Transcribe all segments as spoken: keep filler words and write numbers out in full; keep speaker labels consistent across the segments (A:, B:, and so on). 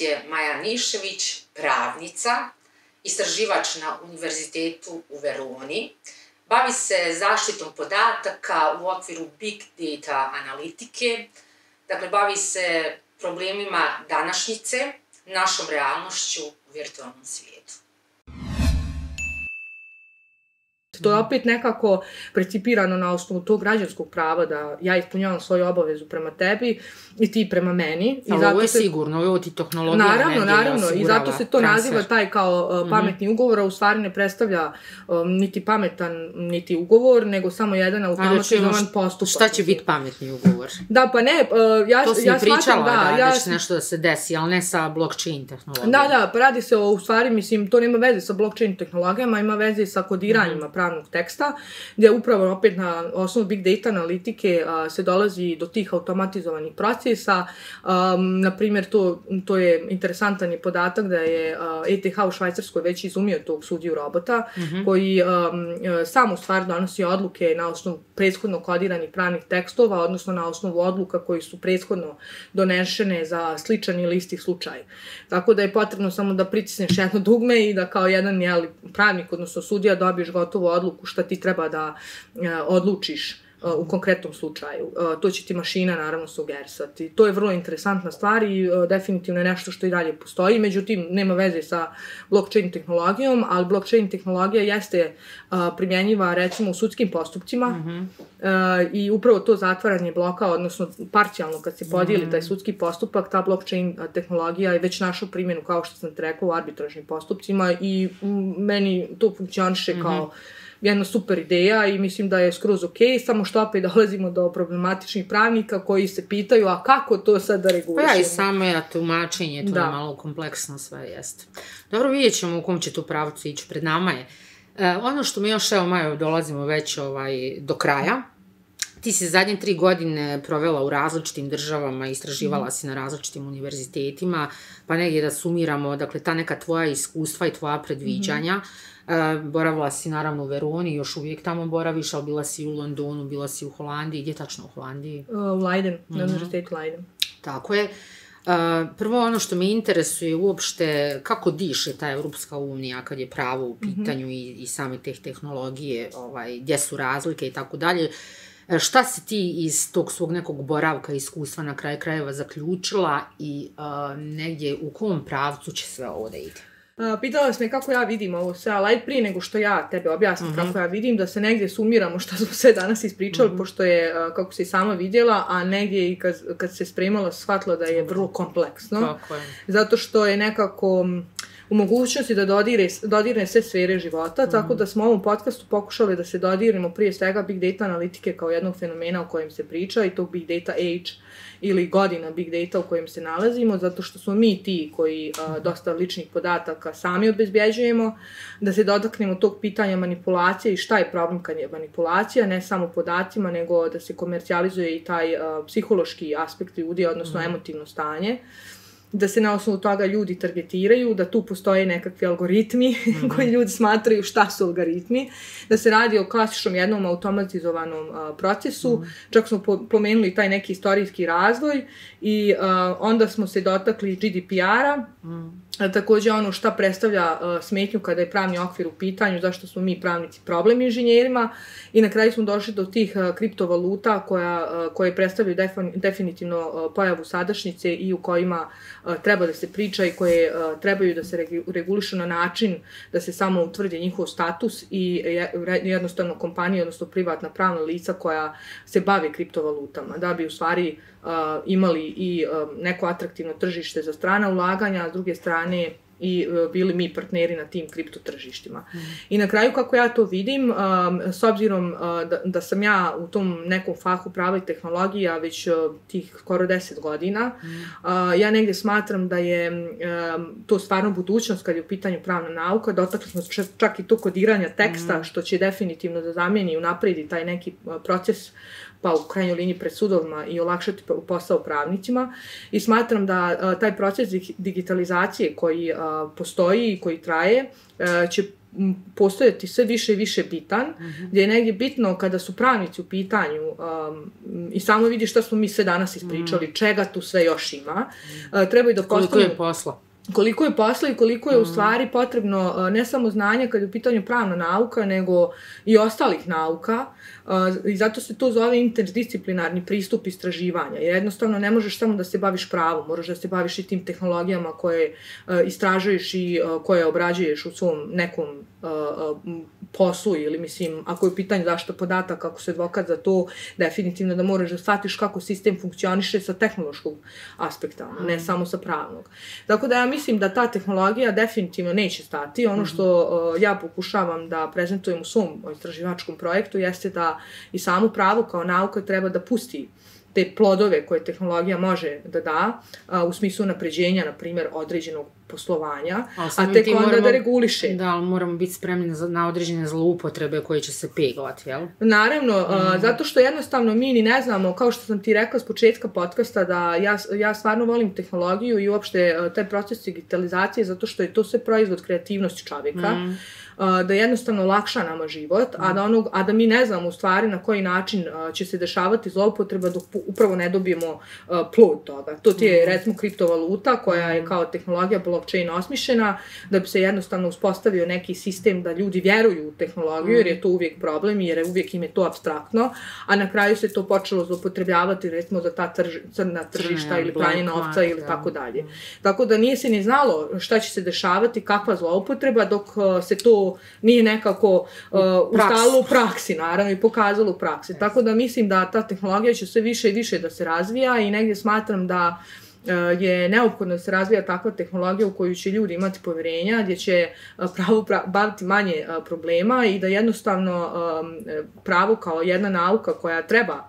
A: je Maja Nišević, pravnica, istraživač na Univerzitetu u Veroni. Bavi se zaštitom podataka u okviru Big Data analitike. Dakle, bavi se problemima današnjice, našom realnošću u virtualnom svijetu.
B: To je opet nekako precipirano na osnovu tog građanskog prava da ja ispunjavam svoju obavezu prema tebi i ti prema meni.
C: Ali ovo je sigurno, ovo ti tehnologija
B: naravno, naravno, i zato se to naziva taj kao pametni ugovor, a u stvari ne predstavlja niti pametan, niti ugovor, nego samo jedan automatizovan postupak.
C: Šta će biti pametni ugovor?
B: Da, pa ne, ja
C: to si mi pričala da će nešto da se desi, ali ne sa blockchain tehnologijom.
B: Da, da, pa radi se o, u stvari, mislim, to nema veze sa blockchain tehnologijama, ima veze sa kodiranjima pravnog teksta, gdje upravo opet na osnovu Big Data analitike se dolazi do tih automatizovanih procesa. Na primjer, to, to je interesantan je podatak da je E T H u Švajcarskoj već izumio tog sudiju robota, mm-hmm. koji um, sam u stvari donosi odluke na osnovu prethodno kodiranih pravnih tekstova, odnosno na osnovu odluka koji su prethodno donešene za sličan ili isti slučaj. Tako da je potrebno samo da pritisneš jedno dugme i da kao jedan jeli, pravnik, odnosno sudija, dobiješ gotovu odluku šta ti treba da uh, odlučiš u konkretnom slučaju. To će ti mašina naravno sugerisati. To je vrlo interesantna stvar i definitivno je nešto što i dalje postoji, međutim nema veze sa blockchain tehnologijom, ali blockchain tehnologija jeste primjenjiva recimo u sudskim postupcima mm-hmm. i upravo to zatvaranje bloka, odnosno parcijalno kad se podijeli mm-hmm. taj sudski postupak, ta blockchain tehnologija je već našla primjenu, kao što sam te rekla, u arbitražnim postupcima i meni to funkcioniše mm-hmm. kao jedna super ideja i mislim da je skroz ok, samo što opet dolazimo do problematičnih pravnika koji se pitaju, a kako to sad da regulišemo?
C: Pa ja i samo ja tumačenje, to da. Je malo kompleksno sve jeste. Dobro, vidjet ćemo u kom će tu pravcu ići, pred nama je. E, ono što mi još, evo Majo, dolazimo već ovaj, do kraja, ti si zadnje tri godine provela u različitim državama, istraživala mm. si na različitim univerzitetima, pa negdje da sumiramo, dakle, ta neka tvoja iskustva i tvoja predviđanja. Mm-hmm. Uh, boravila si naravno u Veroni, još uvijek tamo boraviš, ali bila si u Londonu, bila si u Holandiji. Gdje tačno u Holandiji?
B: Uh, u Leiden, mm-hmm. na univerzitetu Leiden.
C: Tako je. Uh, prvo ono što me interesuje uopšte kako diše ta Evropska unija kad je pravo u pitanju mm-hmm. i, i same teh tehnologije, ovaj, gdje su razlike i tako dalje. Šta si ti iz tog svog nekog boravka, iskustva na kraju krajeva zaključila i uh, negdje u kom pravcu će sve ovo da ide?
B: Uh, pitala sam me kako ja vidim ovo sve, ali ajde prije nego što ja tebe objasnim uh-huh. kako ja vidim, da se negdje sumiramo što smo sve danas ispričali, uh-huh. pošto je, uh, kako si sama vidjela, a negdje i kad, kad se spremala shvatila da je vrlo kompleksno.
C: Tako je.
B: Zato što je nekako u mogućnosti da dodire, dodirne sve sfere života, uh-huh. tako da smo u ovom podcastu pokušali da se dodirnemo prije svega Big Data analitike kao jednog fenomena o kojem se priča i tog Big Data age ili godina Big Data u kojem se nalazimo, zato što smo mi ti koji a, dosta ličnih podataka sami obezbjeđujemo, da se dotaknemo tog pitanja manipulacije i šta je problem kad je manipulacija, ne samo podacima, nego da se komercijalizuje i taj a, psihološki aspekt ljudi, odnosno mm. emotivno stanje, da se na osnovu toga ljudi targetiraju, da tu postoje nekakvi algoritmi mm-hmm. koji ljudi smatraju šta su algoritmi, da se radi o klasičnom jednom automatizovanom uh, procesu, mm-hmm. čak smo po- pomenuli taj neki istorijski razvoj i uh, onda smo se dotakli G D P R-a, mm. također ono šta predstavlja uh, smetnju kada je pravni okvir u pitanju, zašto smo mi pravnici problem inženjerima i na kraju smo došli do tih uh, kriptovaluta koja, uh, koje predstavljaju defin- definitivno uh, pojavu sadašnjice i u kojima uh, treba da se priča i koje uh, trebaju da se regu- regulišu na način da se samo utvrdi njihov status i jednostavno kompanija, odnosno privatna pravna lica koja se bave kriptovalutama, da bi u stvari uh, imali i uh, neko atraktivno tržište za strana ulaganja, a s druge strane i uh, bili mi partneri na tim kripto tržištima. Mm. I na kraju, kako ja to vidim, um, s obzirom uh, da, da sam ja u tom nekom fahu prava i tehnologija već uh, tih skoro deset godina, mm. uh, ja negdje smatram da je um, to stvarno budućnost kad je u pitanju pravna nauka, dotakli smo čak, čak i to kodiranja teksta, mm. što će definitivno da zamijeni i unapredi taj neki uh, proces pa u krajnjoj liniji pred sudovima i olakšati posao pravnicima. I smatram da a, taj proces digitalizacije koji a, postoji i koji traje a, će postojati sve više i više bitan, mm-hmm. gdje je negdje bitno kada su pravnici u pitanju um, i samo vidi šta smo mi sve danas ispričali, mm. čega tu sve još ima, uh, treba i da postavimo...
C: Koliko je posla.
B: Koliko je posla i koliko je u stvari potrebno ne samo znanje kad je u pitanju pravna nauka, nego i ostalih nauka. I zato se to zove interdisciplinarni pristup istraživanja. Jer jednostavno ne možeš samo da se baviš pravom, moraš da se baviš i tim tehnologijama koje istražuješ i koje obrađuješ u svom nekom poslu ili mislim, ako je u pitanju zaštita podataka, ako se advokat za to, definitivno da moraš da shvatiš kako sistem funkcioniše sa tehnološkog aspekta, mm. ne samo sa pravnog. Tako da ja mislim da ta tehnologija definitivno neće stati. Ono što uh, ja pokušavam da prezentujem u svom istraživačkom projektu jeste da i samo pravo kao nauka treba da pusti te plodove koje tehnologija može da da, a, u smislu napređenja, na primjer, određenog poslovanja, a, a tek onda moramo, da reguliše.
C: Da, ali moramo biti spremni na, na određene zloupotrebe koje će se peglati, jel?
B: Naravno, mm. a, zato što jednostavno mi ni ne znamo, kao što sam ti rekla s početka podcasta, da ja, ja stvarno volim tehnologiju i uopšte a, taj proces digitalizacije, zato što je to sve proizvod kreativnosti čovjeka. Mm. da jednostavno lakša nama život, mm. a, da onog, a da mi ne znamo u stvari na koji način uh, će se dešavati zloupotreba dok upravo ne dobijemo uh, plod toga. To ti je, mm. recimo, kriptovaluta koja je kao tehnologija blockchain osmišljena da bi se jednostavno uspostavio neki sistem da ljudi vjeruju u tehnologiju, mm. jer je to uvijek problem, jer uvijek im je to abstraktno, a na kraju se to počelo zloupotrebljavati recimo za ta trž, crna tržišta ili pranje novca ili tako dalje. Tako da nije se ni znalo šta će se dešavati, kakva zloupotreba, dok uh, se to nije nekako uh, ustalo u praksi, naravno, i pokazalo u praksi. Yes. Tako da mislim da ta tehnologija će sve više i više da se razvija i negdje smatram da uh, je neophodno da se razvija takva tehnologija u koju će ljudi imati povjerenja, gdje će uh, pravo pra- baviti manje uh, problema i da jednostavno um, pravo kao jedna nauka koja treba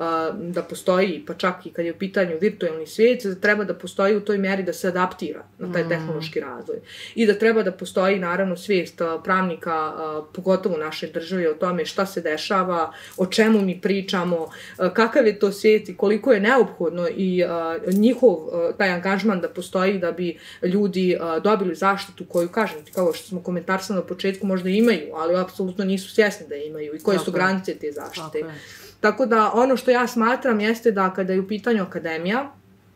B: da postoji, pa čak i kad je u pitanju virtualni svijet, da treba da postoji u toj mjeri da se adaptira na taj tehnološki razvoj. I da treba da postoji, naravno, svijest pravnika, pogotovo u našoj državi, o tome šta se dešava, o čemu mi pričamo, kakav je to svijet i koliko je neophodno i njihov taj angažman da postoji da bi ljudi dobili zaštitu koju, kažem ti, kao što smo komentarsali na početku, možda imaju, ali apsolutno nisu svjesni da imaju i koje su granice te zaštite. Tako da ono što ja smatram jeste da kada je u pitanju akademija,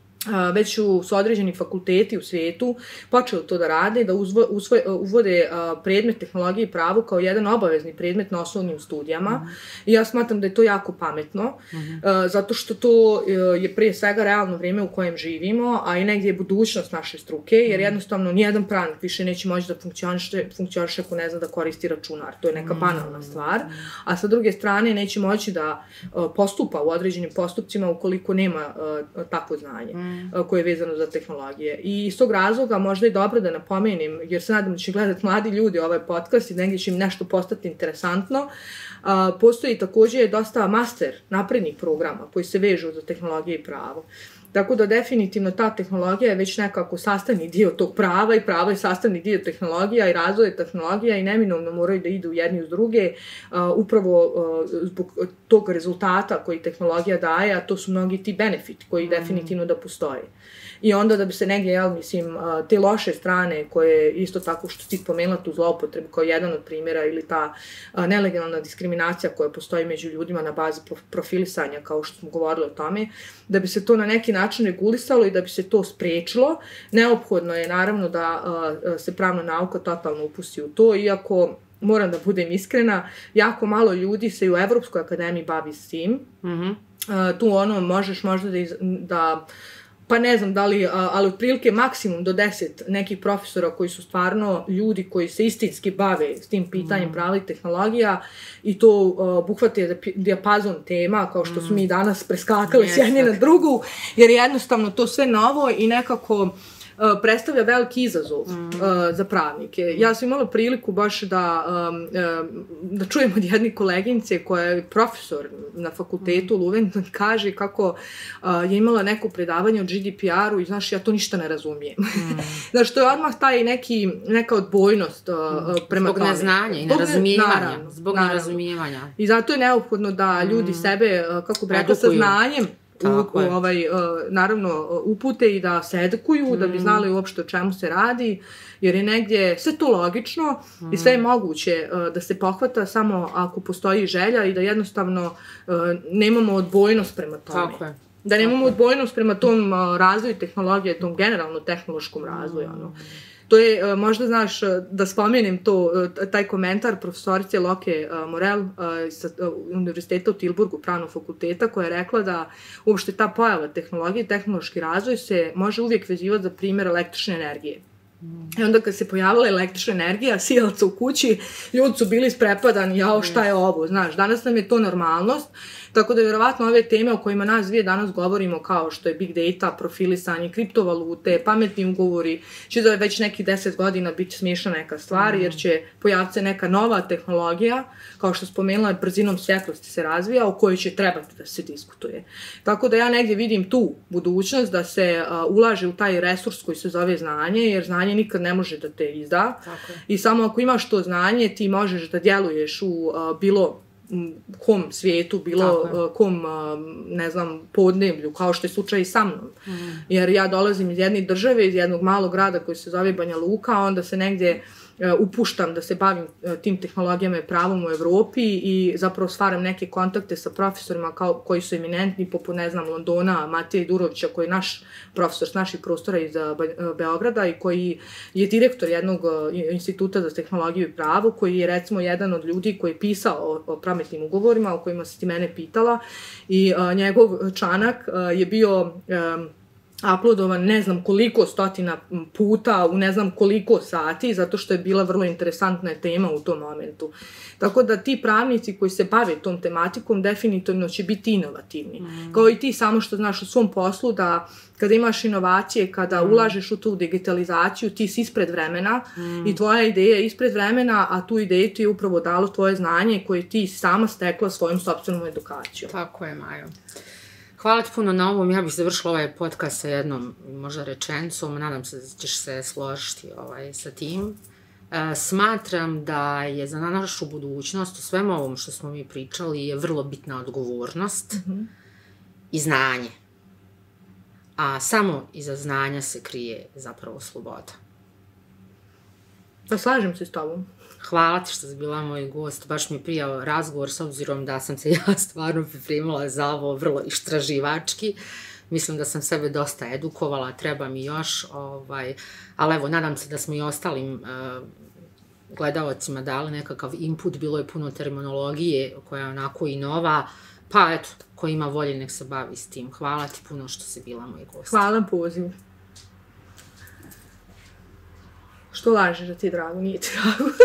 B: već su određeni fakulteti u svijetu počeli to da rade, da uzvo, usvoj, uvode predmet tehnologije i pravo kao jedan obavezni predmet na osnovnim studijama. Mm. I ja smatram da je to jako pametno, mm. zato što to je prije svega realno vrijeme u kojem živimo, a i negdje je budućnost naše struke, jer jednostavno nijedan pravnik više neće moći da funkcioniše, funkcioniše ako ne zna da koristi računar. To je neka banalna stvar. A sa druge strane neće moći da postupa u određenim postupcima ukoliko nema takvo znanje. Mm. koje je vezano za tehnologije. I iz tog razloga možda je dobro da napomenem, jer se nadam da će gledati mladi ljudi ovaj podcast i negdje će im nešto postati interesantno. A, postoji također dosta master naprednih programa koji se vežu za tehnologije i pravo. Tako da definitivno ta tehnologija je već nekako sastavni dio tog prava i pravo je sastavni dio tehnologija i razvoja tehnologija i neminovno moraju da idu jedni uz druge uh, upravo uh, zbog tog rezultata koji tehnologija daje, a to su mnogi ti benefiti koji mm. definitivno da postoje. I onda da bi se negdje, jel, mislim, te loše strane koje isto tako što ti spomenula tu zloupotrebu kao jedan od primjera ili ta nelegalna diskriminacija koja postoji među ljudima na bazi profilisanja, kao što smo govorili o tome, da bi se to na neki način regulisalo i da bi se to spriječilo, neophodno je naravno da se pravna nauka totalno upusti u to, iako moram da budem iskrena, jako malo ljudi se i u Evropskoj akademiji bavi s tim. Mm-hmm. Tu ono možeš možda da, iz, da pa ne znam da li, ali otprilike maksimum do deset nekih profesora koji su stvarno ljudi koji se istinski bave s tim pitanjem mm. prava i tehnologija i to uh, buhvate dijapazon tema kao što mm. su mi danas preskakali yes, s jedne na drugu, jer je jednostavno to sve novo i nekako Uh, predstavlja veliki izazov mm. uh, za pravnike. Mm. Ja sam imala priliku baš da, um, um, da čujem od jedne koleginice koja je profesor na fakultetu mm. Leuven, kaže kako uh, je imala neko predavanje o G D P R-u i znaš, ja to ništa ne razumijem. Mm. Znaš, to je odmah taj neki, neka odbojnost uh, mm. prema
C: zbog
B: tome.
C: neznanja i nerazumijevanja. Zbog nerazumijevanja.
B: I zato je neophodno da ljudi mm. sebe, uh, kako bi rekla, sa znanjem U, u, ovaj, uh, naravno upute i da se edukuju, mm. da bi znali uopšte o čemu se radi, jer je negdje sve to logično mm. i sve je moguće uh, da se pohvata samo ako postoji želja i da jednostavno uh, nemamo odbojnost prema tome.
C: Tako je.
B: Da nemamo odbojnost prema tom uh, razvoju tehnologije, tom generalno tehnološkom razvoju. Mm. Ono. To je, možda znaš, da spomenem to, taj komentar profesorice Loke Morel sa Univerziteta u Tilburgu, pravnog fakulteta, koja je rekla da uopšte ta pojava tehnologije, tehnološki razvoj se može uvijek vezivati za primjer električne energije. I onda kad se pojavila električna energija, sijalca u kući, ljudi su bili isprepadani, jao šta je ovo, znaš, danas nam je to normalnost, tako da je vjerovatno ove teme o kojima nas dvije danas govorimo, kao što je big data, profilisanje, kriptovalute, pametni ugovori, će da već nekih deset godina biti smiješna neka stvar, jer će pojaviti se neka nova tehnologija, kao što spomenula, brzinom svjetlosti se razvija, o kojoj će trebati da se diskutuje. Tako da ja negdje vidim tu budućnost da se uh, ulaže u taj resurs koji se zove znanje, jer znanje nikad ne može da te izda. I samo ako imaš to znanje, ti možeš da djeluješ u uh, bilo kom svijetu, bilo uh, kom, uh, ne znam, podneblju, kao što je slučaj i sa mnom. Mm. Jer ja dolazim iz jedne države, iz jednog malog grada koji se zove Banja Luka, onda se negdje upuštam da se bavim tim tehnologijama i pravom u Evropi i zapravo stvaram neke kontakte sa profesorima kao, koji su eminentni, poput, ne znam, Londona, Mateja Durovića, koji je naš profesor s naših prostora iz Beograda i koji je direktor jednog instituta za tehnologiju i pravo, koji je, recimo, jedan od ljudi koji je pisao o, o pametnim ugovorima, o kojima si ti mene pitala, i a, njegov članak a, je bio a, uploadovan ne znam koliko stotina puta, u ne znam koliko sati, zato što je bila vrlo interesantna tema u tom momentu. Tako da ti pravnici koji se bave tom tematikom definitivno će biti inovativni. Mm. Kao i ti samo što znaš u svom poslu da kada imaš inovacije, kada mm. ulažeš u tu digitalizaciju, ti si ispred vremena mm. i tvoja ideja je ispred vremena, a tu ideju ti je upravo dalo tvoje znanje koje ti sama stekla svojom sopstvenom edukacijom.
C: Tako je, Majo. Hvala ti puno na ovom, ja bih završila ovaj podcast sa jednom možda rečencom, nadam se da ćeš se složiti ovaj, sa tim. E, smatram da je za našu budućnost, u svemu ovom što smo mi pričali, je vrlo bitna odgovornost mm-hmm. i znanje. A samo iza znanja se krije zapravo sloboda.
B: Pa slažem se s tobom.
C: Hvala ti što si bila moj gost, baš mi je prijao razgovor s obzirom da sam se ja stvarno pripremila za ovo vrlo istraživački. Mislim da sam sebe dosta edukovala, treba mi još, ovaj, ali evo, nadam se da smo i ostalim uh, gledalcima dali nekakav input, bilo je puno terminologije koja je onako i nova, pa eto, ko ima volje nek se bavi s tim. Hvala ti puno što si bila moj gost.
B: Hvala poziv. Što lažeš da ti je drago, nije ti drago.